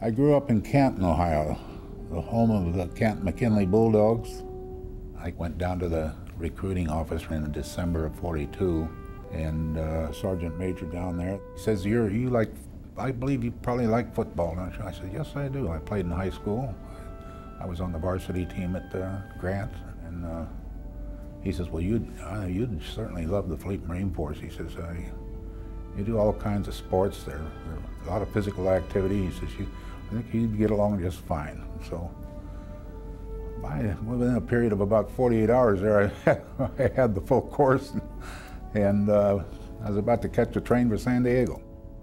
I grew up in Canton, Ohio, the home of the Canton-McKinley Bulldogs. I went down to the recruiting office in December of '42, and Sergeant Major down there says, I believe you probably like football, don't you? I said, yes, I do. I played in high school. I was on the varsity team at Grant, and he says, well, you'd certainly love the Fleet Marine Force. He says, you do all kinds of sports there. There's a lot of physical activity. He says, I think you'd get along just fine. So within a period of about 48 hours there, I had the full course, and I was about to catch a train for San Diego.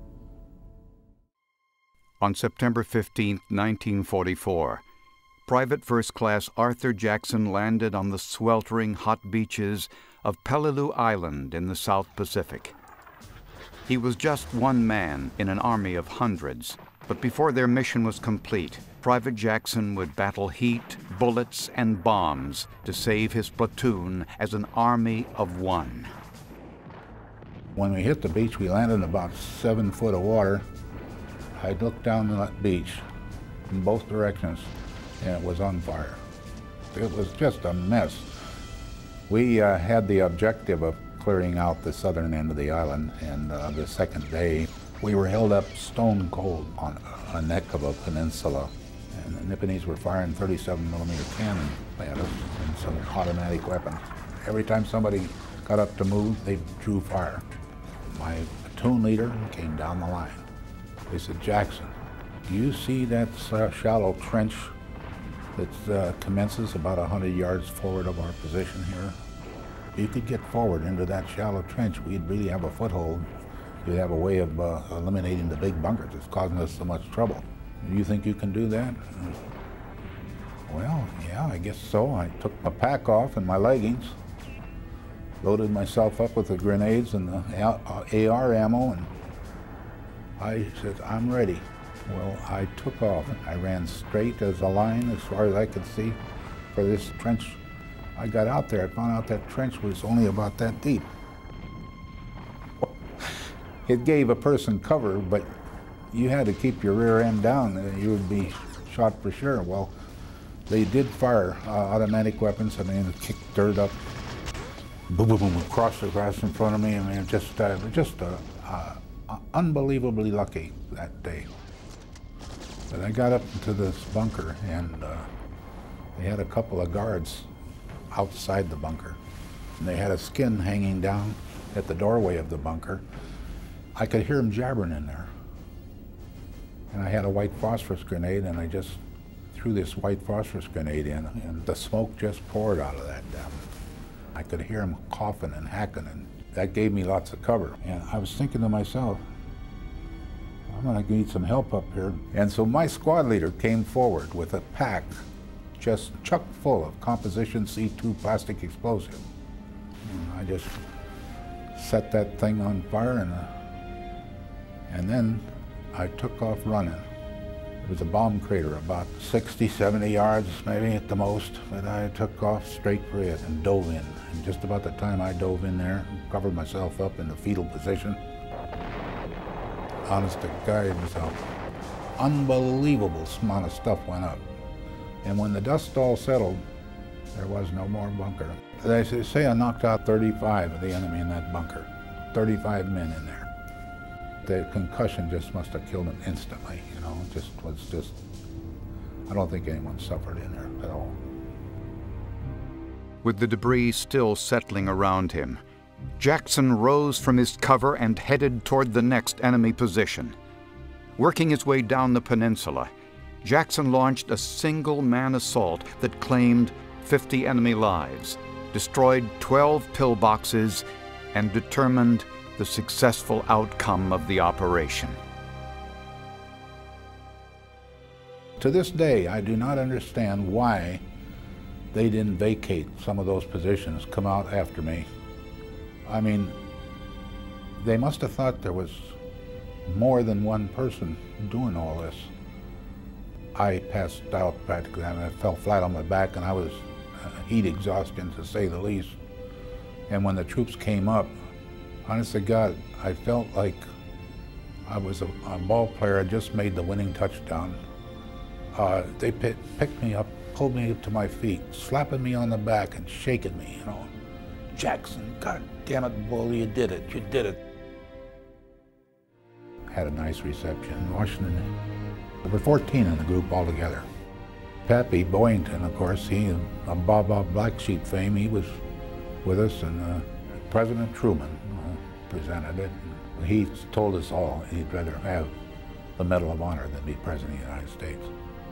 On September 15, 1944, Private First Class Arthur Jackson landed on the sweltering hot beaches of Peleliu Island in the South Pacific. He was just one man in an army of hundreds, but before their mission was complete, Private Jackson would battle heat, bullets, and bombs to save his platoon as an army of one. When we hit the beach, we landed in about 7 foot of water. I looked down that beach in both directions, and it was on fire. It was just a mess. We had the objective of clearing out the southern end of the island, and the second day, we were held up stone cold on a neck of a peninsula, and the Nipponese were firing 37mm cannon at us and some automatic weapons. Every time somebody got up to move, they drew fire. My platoon leader came down the line. They said, Jackson, do you see that shallow trench that commences about 100 yards forward of our position here? If you could get forward into that shallow trench, we'd really have a foothold. We'd have a way of eliminating the big bunkers that's causing us so much trouble. Do you think you can do that? Well, yeah, I guess so. I took my pack off and my leggings, loaded myself up with the grenades and the AR ammo, and I said, I'm ready. Well, I took off. I ran straight as a line as far as I could see for this trench. I got out there, I found out that trench was only about that deep. It gave a person cover, but you had to keep your rear end down and you would be shot for sure. Well, they did fire automatic weapons. I mean, it kicked dirt up, boom, boom, boom, across the grass in front of me. I mean, just unbelievably lucky that day. But I got up into this bunker, and they had a couple of guards outside the bunker. And they had a skin hanging down at the doorway of the bunker. I could hear them jabbering in there. And I had a white phosphorus grenade, and I just threw this white phosphorus grenade in, and the smoke just poured out of that damn. I could hear them coughing and hacking, and that gave me lots of cover. And I was thinking to myself, I'm gonna need some help up here. And so my squad leader came forward with a pack just chock full of composition C2 plastic explosive. And I just set that thing on fire, and then I took off running. It was a bomb crater about 60, 70 yards maybe at the most, but I took off straight for it and dove in. And just about the time I dove in there, covered myself up in the fetal position, honest to God, it was an unbelievable amount of stuff went up. And when the dust all settled, there was no more bunker. They say I knocked out 35 of the enemy in that bunker, 35 men in there. The concussion just must have killed them instantly, you know, I don't think anyone suffered in there at all. With the debris still settling around him, Jackson rose from his cover and headed toward the next enemy position. Working his way down the peninsula, Jackson launched a single-man assault that claimed 50 enemy lives, destroyed 12 pillboxes, and determined the successful outcome of the operation. To this day, I do not understand why they didn't vacate some of those positions, come out after me. I mean, they must have thought there was more than one person doing all this. I passed out practically. I mean, I fell flat on my back, and I was heat exhaustion, to say the least. And when the troops came up, honest to God, I felt like I was a ball player. I just made the winning touchdown, They picked me up, pulled me to my feet, slapping me on the back and shaking me, you know. Jackson, God damn it, Bull, you did it, you did it. Had a nice reception in Washington. There were 14 in the group altogether. Pappy Boyington, of course, he, of Bob Black Sheep fame, he was with us, and President Truman presented it. He told us all he'd rather have the Medal of Honor than be President of the United States.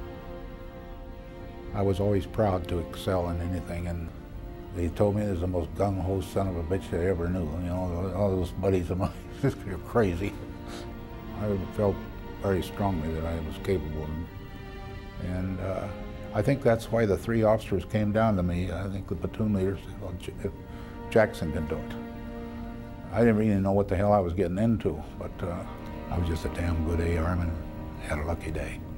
I was always proud to excel in anything, and he told me he was the most gung-ho son of a bitch I ever knew. You know, all those buddies of mine, you're crazy. I felt very strongly that I was capable, and I think that's why the 3 officers came down to me. I think the platoon leaders said, well, if Jackson can do it. I didn't really know what the hell I was getting into, but I was just a damn good A-arm and had a lucky day.